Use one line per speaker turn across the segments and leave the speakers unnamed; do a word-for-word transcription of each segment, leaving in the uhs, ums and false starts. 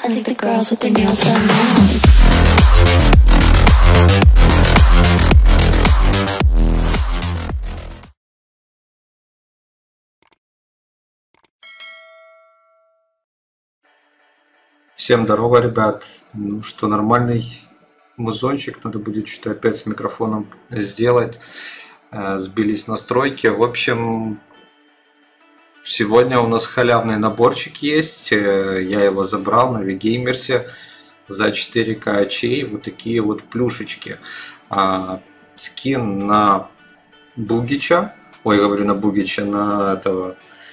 I think the girls with their nails done now.
Всем здорово, ребят. Ну что, нормальный музончик надо будет что-то опять с микрофоном сделать. Сбились настройки. В общем, сегодня у нас халявный наборчик есть. Я его забрал на Вигеймерсе за четыре ка очей. Вот такие вот плюшечки. Скин на Бугича. Ой, говорю на Бугича, на этого...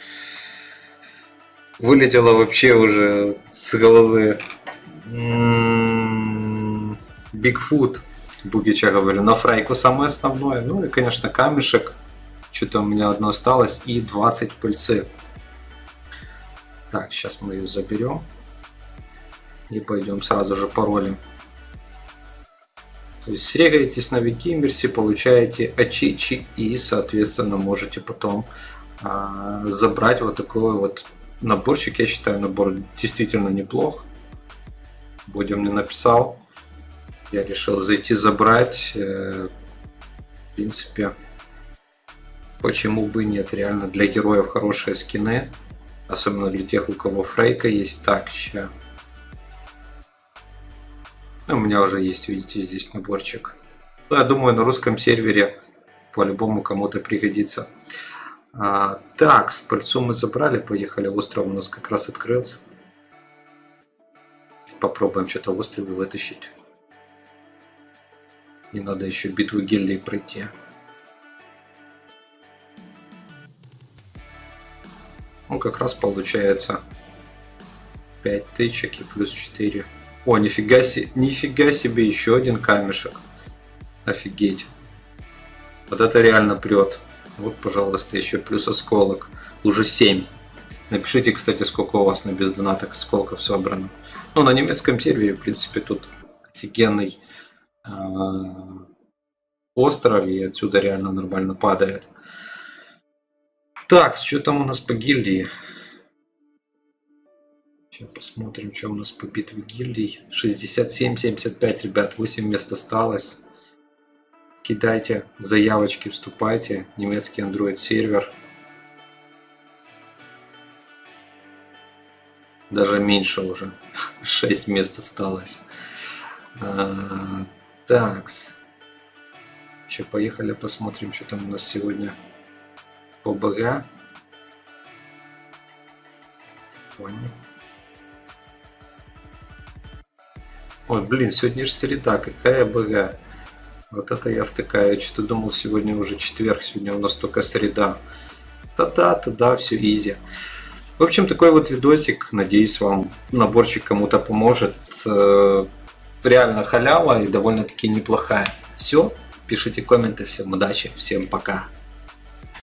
Вылетело вообще уже с головы. Бигфут, Бугича, говорю, на фрейку самое основное. Ну и, конечно, камешек. Что-то у меня одно осталось. И двадцать пыльцы. Так, сейчас мы ее заберем. И пойдем сразу же паролем. То есть срегаетесь на Вигеймерсе, получаете ачичи и, соответственно, можете потом а, забрать вот такой вот наборчик. Я считаю, набор действительно неплох. Будем мне написал. Я решил зайти забрать. В принципе, почему бы нет? Реально для героев хорошие скины. Особенно для тех, у кого фрейка есть. Так, сейчас. Ну, у меня уже есть, видите, здесь наборчик. Ну, я думаю, на русском сервере по-любому кому-то пригодится. А, так, с пыльцу мы забрали, поехали. Остров у нас как раз открылся. Попробуем что-то в острове вытащить. И надо еще битву гильдии пройти. Ну, как раз получается пять тычек и плюс четыре. О, нифига себе, нифига себе, еще один камешек. Офигеть. Вот это реально прет. Вот, пожалуйста, еще плюс осколок. Уже семь. Напишите, кстати, сколько у вас на бездонатах осколков собрано. Ну, на немецком сервере, в принципе, тут офигенный э, остров. И отсюда реально нормально падает. Так, что там у нас по гильдии? Сейчас посмотрим, что у нас по битве гильдий. шестьдесят семь семьдесят пять, ребят, восемь мест осталось. Кидайте заявочки, вступайте. Немецкий Android сервер. Даже меньше уже. шесть мест осталось. А, такс. Сейчас поехали посмотрим, что там у нас сегодня по БГ. Понял. Ой, блин, сегодня же среда. Какая БГ? Вот это я втыкаю. Я что-то думал, сегодня уже четверг, сегодня у нас только среда. Та-да, та-да, все изи. В общем, такой вот видосик. Надеюсь, вам наборчик кому-то поможет. Реально халява и довольно-таки неплохая. Все, пишите комменты. Всем удачи, всем пока.